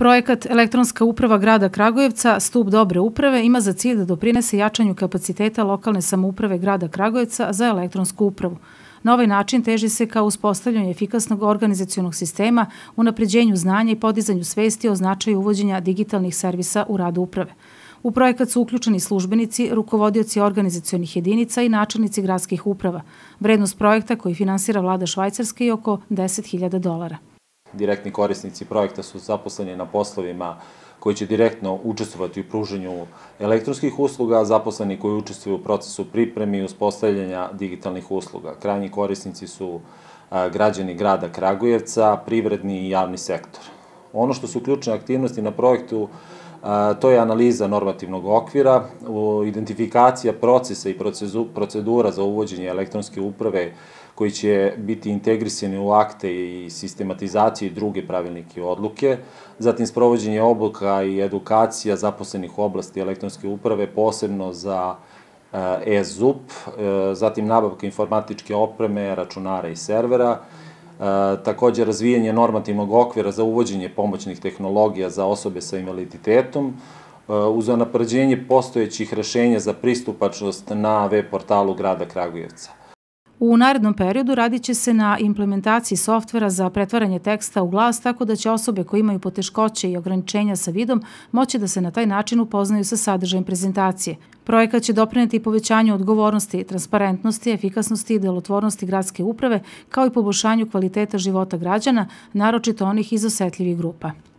Projekat Elektronska uprava grada Kragujevca, stub dobre uprave, ima za cilj da doprinese jačanju kapaciteta lokalne samouprave grada Kragujevca za elektronsku upravu. Na ovaj način teži se ka uspostavljanju efikasnog organizacionog sistema, unapređenju znanja i podizanju svesti o značaju uvođenja digitalnih servisa u radu uprave. U projekat su uključeni službenici, rukovodioci organizacionih jedinica i načelnici gradskih uprava. Vrednost projekta koji finansira vlada Švajcarske je oko $10.000. Direktni korisnici projekta su zaposleni na poslovima koji će direktno učestvovati u pružanju elektronskih usluga, zaposleni koji učestvuju u procesu pripreme i uspostavljanja digitalnih usluga. Krajnji korisnici su građani grada Kragujevca, privredni i javni sektor. Ono što su ključne aktivnosti na projektu, to je analiza normativnog okvira, identifikacija procesa i procedura za uvođenje elektronske uprave koji će biti integrisani u akte i sistematizacije i druge pravilnike i odluke, zatim sprovođenje obuka i edukacija zaposlenih u oblasti elektronske uprave, posebno za e-ZUP, zatim nabavka informatičke opreme, računara i servera, takođe razvijanje normativnog okvira za uvođenje pomoćnih tehnologija za osobe sa invaliditetom, uz unapređenje postojećih rešenja za pristupačnost na web portalu grada Kragujevca. U narednom periodu radit će se na implementaciji softvera za pretvaranje teksta u glas, tako da će osobe koje imaju poteškoće i ograničenja sa vidom moći da se na taj način upoznaju sa sadržajem prezentacije. Projekat će doprineti povećanju odgovornosti, transparentnosti, efikasnosti i delotvornosti gradske uprave, kao i poboljšanju kvaliteta života građana, naročito onih iz osetljivih grupa.